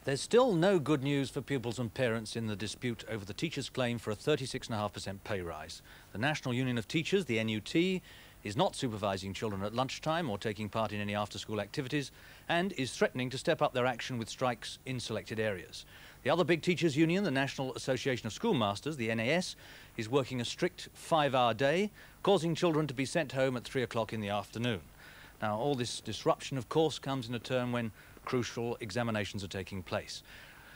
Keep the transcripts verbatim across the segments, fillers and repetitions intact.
There's still no good news for pupils and parents in the dispute over the teachers' claim for a thirty-six point five percent pay rise. The National Union of Teachers, the N U T, is not supervising children at lunchtime or taking part in any after-school activities and is threatening to step up their action with strikes in selected areas. The other big teachers' union, the National Association of Schoolmasters, the N A S, is working a strict five-hour day, causing children to be sent home at three o'clock in the afternoon. Now, all this disruption, of course, comes in a term when crucial examinations are taking place.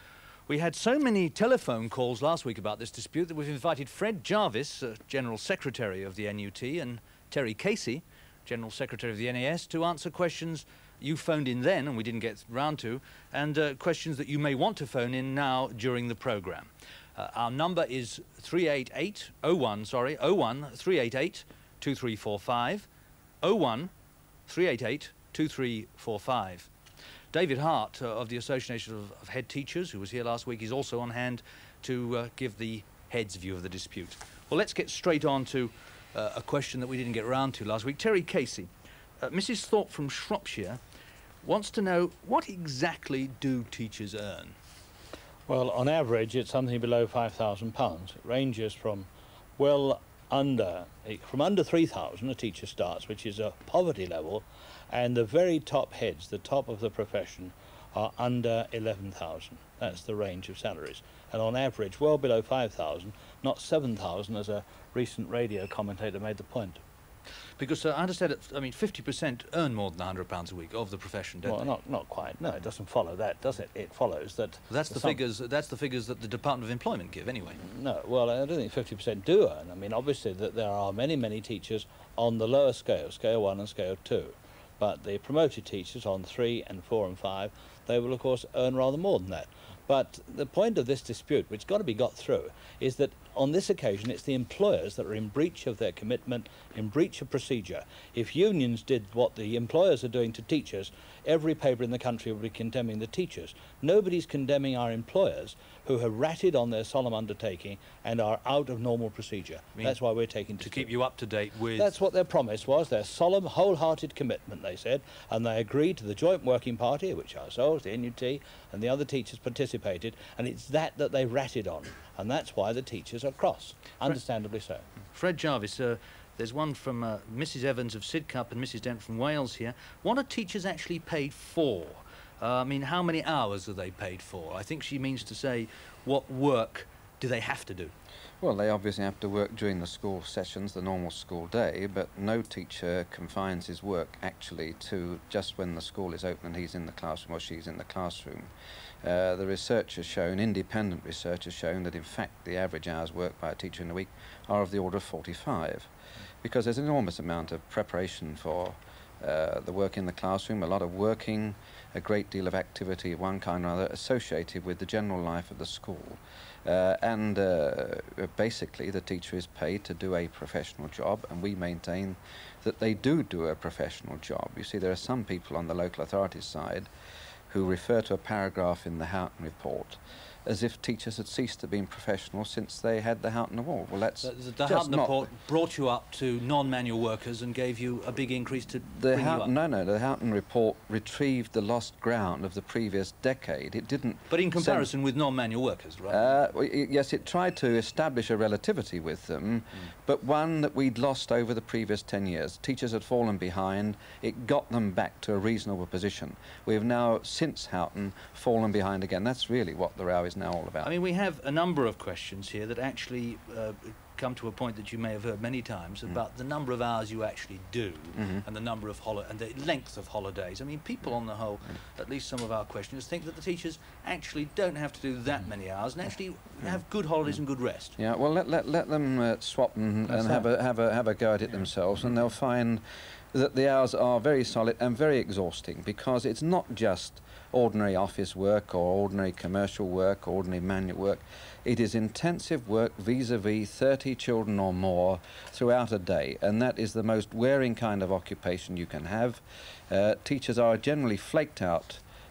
We had so many telephone calls last week about this dispute that we've invited Fred Jarvis, uh, General Secretary of the N U T, and Terry Casey, General Secretary of the N A S, to answer questions you phoned in then and we didn't get round to, and uh, questions that you may want to phone in now during the programme. Uh, our number is three eight eight, oh one, sorry, oh one three eight eight two three four five, oh one three eight eight two three four five. David Hart uh, of the Association of, of Head Teachers, who was here last week, is also on hand to uh, give the head's view of the dispute. Well, let's get straight on to uh, a question that we didn't get round to last week. Terry Casey, uh, Missus Thorpe from Shropshire wants to know, what exactly do teachers earn? Well, on average, it's something below five thousand pounds. It ranges from well under, from under three thousand a teacher starts, which is a poverty level, and the very top heads, the top of the profession, are under eleven thousand. That's the range of salaries. And on average, well below five thousand, not seven thousand, as a recent radio commentator made the point. Because uh, I understand that, I mean, fifty percent earn more than one hundred pounds a week of the profession, don't well, they? not, not quite. No, it doesn't follow that, does it? It follows that... That's the, figures, that's the figures that the Department of Employment give, anyway. No, well, I don't think fifty percent do earn. I mean, obviously, that there are many, many teachers on the lower scale, scale one and scale two. But the promoted teachers on three and four and five, they will, of course, earn rather more than that. But the point of this dispute, which has got to be got through, is that on this occasion it's the employers that are in breach of their commitment, in breach of procedure. If unions did what the employers are doing to teachers, every paper in the country would be condemning the teachers. Nobody's condemning our employers who have ratted on their solemn undertaking and are out of normal procedure. I mean, that's why we're taking to keep you up to date with... That's what their promise was, their solemn, wholehearted commitment, they said, and they agreed to the Joint Working Party, which ourselves, the N U T, and the other teachers participated, and it's that that they ratted on, and that's why the teachers are cross, understandably so. Fred Jarvis, uh, there's one from uh, Missus Evans of Sidcup and Missus Dent from Wales here. What are teachers actually paid for? Uh, I mean, how many hours are they paid for? I think she means to say, what work do they have to do? Well, they obviously have to work during the school sessions, the normal school day, but no teacher confines his work actually to just when the school is open and he's in the classroom or she's in the classroom. Uh, the research has shown, independent research has shown, that in fact the average hours worked by a teacher in a week are of the order of forty-five, because there's an enormous amount of preparation for uh, the work in the classroom, a lot of working, a great deal of activity of one kind or other associated with the general life of the school. Uh, and uh, basically the teacher is paid to do a professional job, and we maintain that they do do a professional job. You see, there are some people on the local authorities side who refer to a paragraph in the Houghton report as if teachers had ceased to be professional since they had the Houghton Award. Well, that's the, the Houghton report brought you up to non-manual workers and gave you a big increase to the bring Houghton, you up. No, no, the Houghton report retrieved the lost ground of the previous decade. It didn't... But in comparison with non-manual workers, right? Uh, well, yes, it tried to establish a relativity with them, mm. but one that we'd lost over the previous ten years. Teachers had fallen behind. It got them back to a reasonable position. We have now, since Houghton, fallen behind again. That's really what the row is now all about. I mean, we have a number of questions here that actually uh, come to a point that you may have heard many times about mm. the number of hours you actually do mm-hmm. and the number of holi and the length of holidays. I mean, people on the whole, mm. at least some of our questioners, think that the teachers actually don't have to do that many hours and actually mm. have good holidays mm. and good rest. Yeah, well, let let, let them uh, swap and, and have a have a have a go at it themselves, and they'll find that the hours are very solid and very exhausting, because it's not just ordinary office work or ordinary commercial work, ordinary manual work. It is intensive work vis-a-vis thirty children or more throughout a day, and that is the most wearing kind of occupation you can have. Uh, teachers are generally flaked out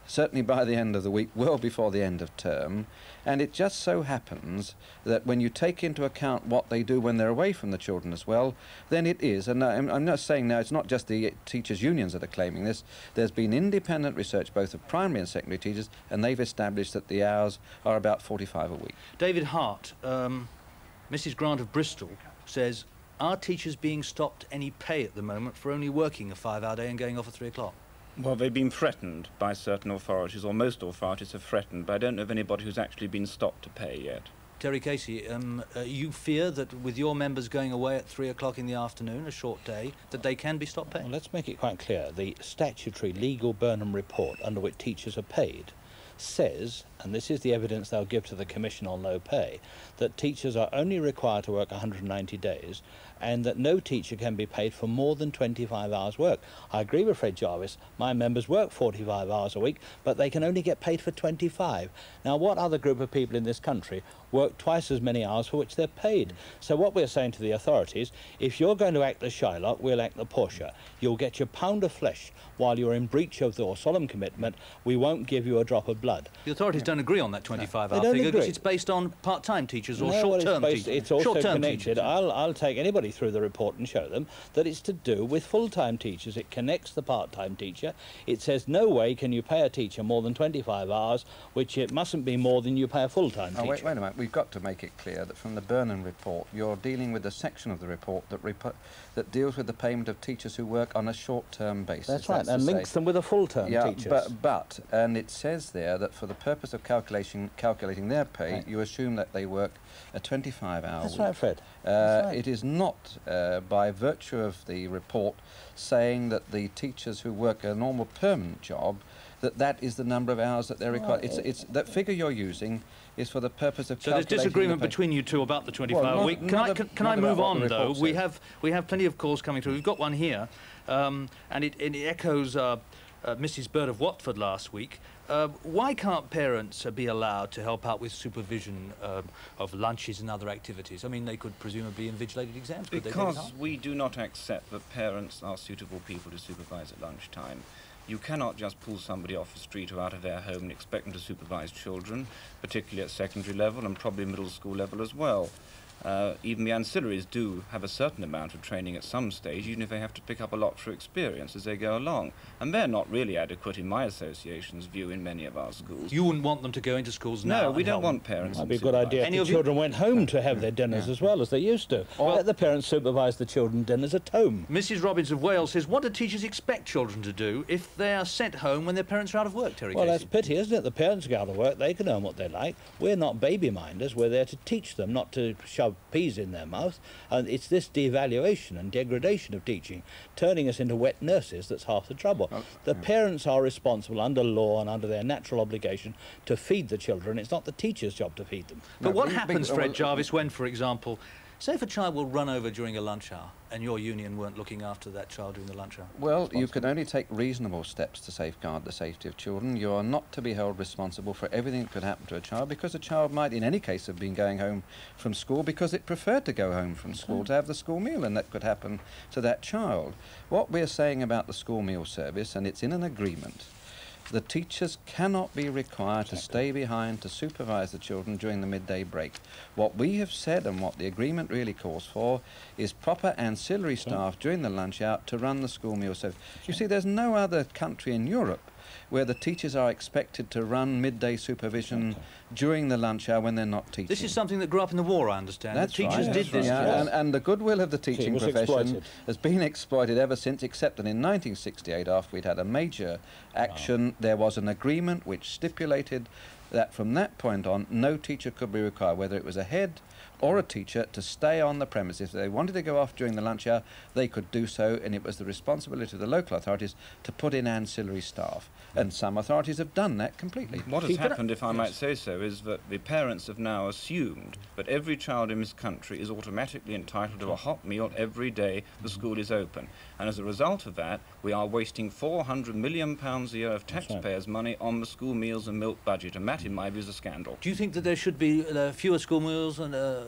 certainly by the end of the week, well before the end of term. And it just so happens that when you take into account what they do when they're away from the children as well, then it is, and I'm, I'm not saying now it's not just the teachers' unions that are claiming this, there's been independent research both of primary and secondary teachers, and they've established that the hours are about forty-five a week. David Hart, um, Missus Grant of Bristol says, are teachers being stopped any pay at the moment for only working a five-hour day and going off at three o'clock? Well, they've been threatened by certain authorities, or most authorities have threatened, but I don't know of anybody who's actually been stopped to pay yet. Terry Casey, um, uh, you fear that with your members going away at three o'clock in the afternoon, a short day, that they can be stopped paying? Well, let's make it quite clear. The statutory legal Burnham report under which teachers are paid says, and this is the evidence they'll give to the Commission on Low Pay, that teachers are only required to work one hundred ninety days and that no teacher can be paid for more than twenty-five hours work. I agree with Fred Jarvis. My members work forty-five hours a week, but they can only get paid for twenty-five. Now, what other group of people in this country work twice as many hours for which they're paid? So what we're saying to the authorities, if you're going to act the Shylock, we'll act the Portia. You'll get your pound of flesh while you're in breach of your solemn commitment. We won't give you a drop of blood. The authorities don't agree on that twenty-five hour They don't figure because agree. it's based on part-time teachers or No, well, short-term it's based- teachers. It's also Short-term connected. teachers. I'll, I'll take anybody through the report and show them that it's to do with full-time teachers. It connects the part-time teacher. It says no way can you pay a teacher more than twenty-five hours, which it mustn't be more than you pay a full-time Oh, teacher. wait, wait a minute. We've got to make it clear that from the Burnham report, you're dealing with the section of the report that repo that deals with the payment of teachers who work on a short-term basis. That's right, to and say- links them with a full-term yeah, teacher. but but and it says there that for the purpose of calculation calculating their pay, Right. you assume that they work a twenty-five hour That's week. right, Fred. Uh, That's right. It is not, uh, by virtue of the report, saying that the teachers who work a normal permanent job, that that is the number of hours that they're required. It's, it's that figure you're using is for the purpose of So there's calculating disagreement the pay. between you two about the twenty-five Well, hour not- week. Can not I a- can, can not I about move what the on though? report We says. have we have plenty of calls coming through. We've got one here, um, and it, it echoes uh, uh, Missus Bird of Watford last week. Uh, why can't parents uh, be allowed to help out with supervision um, of lunches and other activities? I mean, they could presumably invigilate exams, could they, David Because Hart? we do not accept that parents are suitable people to supervise at lunchtime. You cannot just pull somebody off the street or out of their home and expect them to supervise children, particularly at secondary level and probably middle school level as well. Uh, even the ancillaries do have a certain amount of training at some stage, even if they have to pick up a lot through experience as they go along. And they're not really adequate, in my association's view, in many of our schools. You wouldn't want them to go into schools now? No, we and don't help want them? parents. Might be a and good idea if Any the of you- children went home to have their dinners Yeah. as well as they used to. Or- Let the parents supervise the children's dinners at home. Missus Robbins of Wales says, what do teachers expect children to do if they are sent home when their parents are out of work, Terry Well, that's Casey? pity, isn't it? The parents go out of work, they can earn what they like. We're not baby minders, we're there to teach them, not to shove peas in their mouth. And it's this devaluation and degradation of teaching, turning us into wet nurses, that's half the trouble. Oh, The yeah. parents are responsible under law and under their natural obligation to feed the children. It's not the teacher's job to feed them. But No, what big- happens, big- Fred well, Jarvis, when, for example, say if a child will run over during a lunch hour and your union weren't looking after that child during the lunch hour? Well, you can only take reasonable steps to safeguard the safety of children. You are not to be held responsible for everything that could happen to a child, because a child might in any case have been going home from school because it preferred to go home from school to have the school meal, and that could happen to that child. What we're saying about the school meal service, and it's in an agreement, the teachers cannot be required to stay behind to supervise the children during the midday break. What we have said and what the agreement really calls for is proper ancillary staff during the lunch hour to run the school meal service. You see, there's no other country in Europe where the teachers are expected to run midday supervision during the lunch hour when they're not teaching. This is something that grew up in the war, I understand. That's the teachers right. did That's this. right. to Yeah, us. and, and the goodwill of the teaching was profession exploited. has been exploited ever since, except that in nineteen sixty-eight, after we'd had a major action, there was an agreement which stipulated that from that point on, no teacher could be required, whether it was a head or a teacher, to stay on the premises. If they wanted to go off during the lunch hour, they could do so, and it was the responsibility of the local authorities to put in ancillary staff. And some authorities have done that completely. What has Keep it up. happened, if I might Yes. say so, is that the parents have now assumed that every child in this country is automatically entitled to a hot meal every day the school is open. And as a result of that, we are wasting four hundred million pounds a year of That's right. taxpayers' money on the school meals and milk budget, and that, in my view, is a scandal. Do you think that there should be uh, fewer school meals and uh,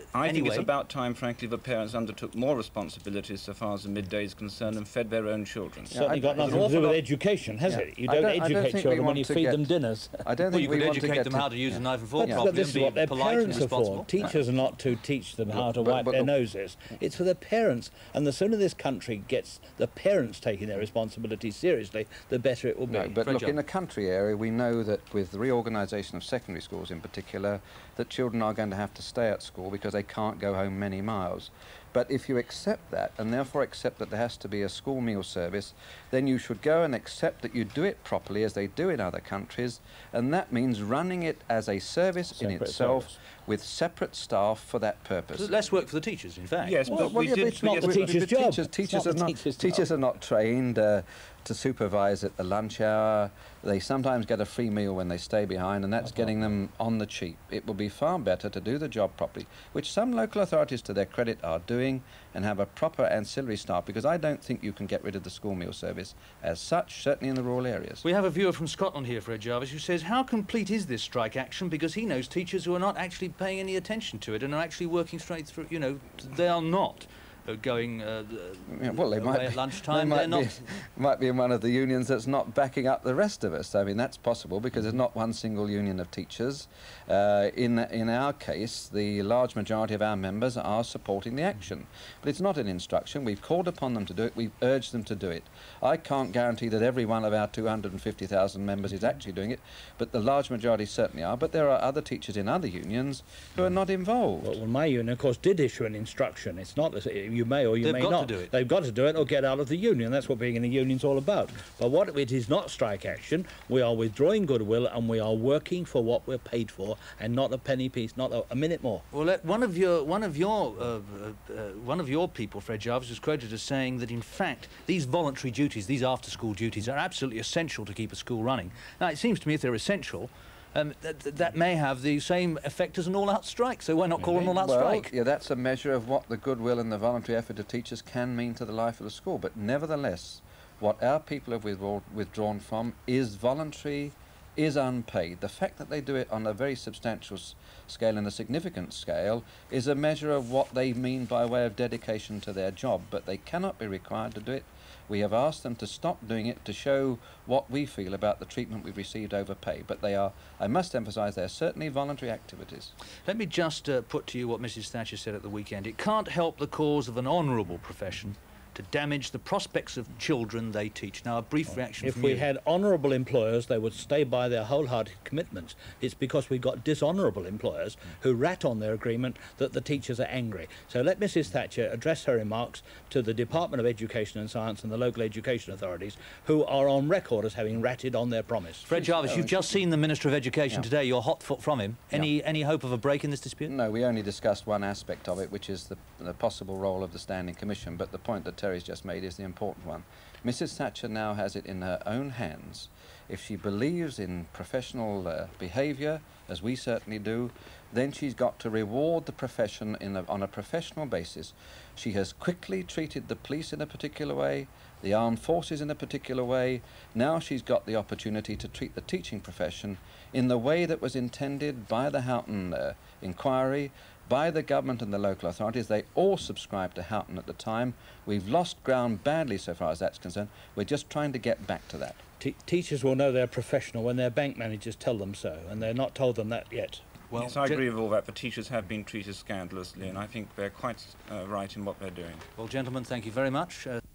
I anyway. think it's about time, frankly, the parents undertook more responsibilities so far as the midday is concerned and fed their own children. It's certainly I- got there's nothing an to do awful with lot- education, has Yeah. it? You I don't, don't- I don't educate think we children when want you to feed get- them dinners. I don't Well, think you we could want to educate get them to- how to use a knife and fork Yeah. But properly this and is be what their polite and parents are responsible. for. Teachers are not to teach them how to But- wipe but their the- noses. It's for the parents. And the sooner this country gets the parents taking their responsibility seriously, the better it will be. No, but Fred look, John. in a country area, we know that with the reorganisation of secondary schools in particular, that children are going to have to stay at school because they can't go home many miles. But if you accept that, and therefore accept that there has to be a school meal service, then you should go and accept that you do it properly as they do in other countries, and that means running it as a service in Separate itself service. with separate staff for that purpose. Less work for the teachers, in fact. Yes, Well, but well, we yeah, did... but it's not yes, the but- teacher's But job. Teachers, It's teachers, not are the not, teacher's teachers job. are not trained uh, to supervise at the lunch hour. They sometimes get a free meal when they stay behind, and that's getting them on the cheap. It would be far better to do the job properly, which some local authorities, to their credit, are doing, and have a proper ancillary staff, because I don't think you can get rid of the school meal service as such, certainly in the rural areas. We have a viewer from Scotland here, Fred Jarvis, who says, how complete is this strike action? Because he knows teachers who are not actually paying any attention to it and are actually working straight through, you know, they are not uh, going uh, Yeah, well, they away might at be, lunchtime. they They're might, not. be, might be in one of the unions that's not backing up the rest of us. I mean, that's possible because there's not one single union of teachers. Uh, in, in our case, the large majority of our members are supporting the action. But it's not an instruction. We've called upon them to do it. We've urged them to do it. I can't guarantee that every one of our two hundred fifty thousand members is actually doing it, but the large majority certainly are. But there are other teachers in other unions who are not involved. Well, well, my union, of course, did issue an instruction. It's not that you may or you They've may got to not. do it. They've got to do it or get out of the union. That's what being in a union's all about. But what it is not strike action. We are withdrawing goodwill and we are working for what we're paid for, and not a penny piece, not a, a minute more. Well, let, one of your one of your uh, uh, uh, one of your people, Fred Jarvis, was quoted as saying that in fact these voluntary duties, these after-school duties, are absolutely essential to keep a school running. Now, it seems to me if they're essential, um, that, that may have the same effect as an all-out strike. So why not call an all-out well, strike? yeah, that's a measure of what the goodwill and the voluntary effort of teachers can mean to the life of the school. But nevertheless, what our people have withdraw withdrawn from is voluntary, is unpaid. The fact that they do it on a very substantial s scale and a significant scale is a measure of what they mean by way of dedication to their job, but they cannot be required to do it. We have asked them to stop doing it to show what we feel about the treatment we've received over pay, but they are, I must emphasise, they're certainly voluntary activities. Let me just uh, put to you what Missus Thatcher said at the weekend. It can't help the cause of an honourable profession to damage the prospects of children they teach. Now, a brief reaction If from we you. had honourable employers, they would stay by their wholehearted commitments. It's because we've got dishonourable employers who rat on their agreement that the teachers are angry. So let Missus Thatcher address her remarks to the Department of Education and Science and the local education authorities, who are on record as having ratted on their promise. Fred Jarvis, you've just seen the Minister of Education Yeah. today. You're hot foot from him. Any any hope of a break in this dispute? No, we only discussed one aspect of it, which is the, the possible role of the Standing Commission, but the point that Terry's just made is the important one. Missus Thatcher now has it in her own hands. If she believes in professional uh, behaviour, as we certainly do, then she's got to reward the profession in a, on a professional basis. She has quickly treated the police in a particular way, the armed forces in a particular way. Now she's got the opportunity to treat the teaching profession in the way that was intended by the Houghton uh, inquiry, by the government and the local authorities. They all subscribed to Houghton at the time. We've lost ground badly so far as that's concerned. We're just trying to get back to that. Te teachers will know they're professional when their bank managers tell them so, and they're not told them that yet. Well, yes, I gen- agree with all that. The teachers have been treated scandalously, and I think they're quite uh, right in what they're doing. Well, gentlemen, thank you very much. Uh,